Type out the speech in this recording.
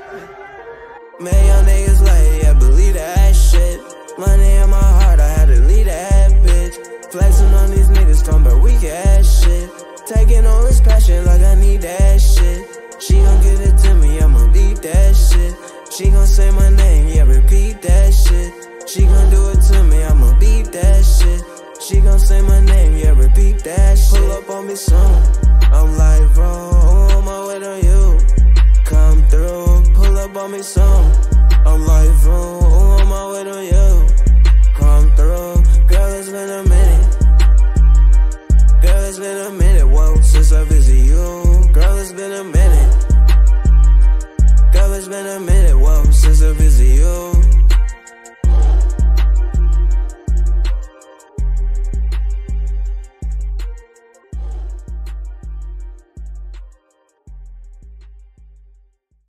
Man, young niggas late, I believe that shit. Money in my heart, I had to leave that bitch. Flexing on these niggas, talking about weak ass shit. Taking all this passion like I need that shit. She gon' give it to me, I'ma beat that shit. She gon' say my name, yeah, repeat that shit. She gon' do it to me, I'ma beat that shit. She gon' say my name, yeah, repeat that shit. Pull up on me soon, I'm like, bro, on my way to you. Come through, pull up on me soon. I'm like, bro, on my way to you. Come through, girl, it's been a minute. Girl, it's been a minute, whoa, since I've been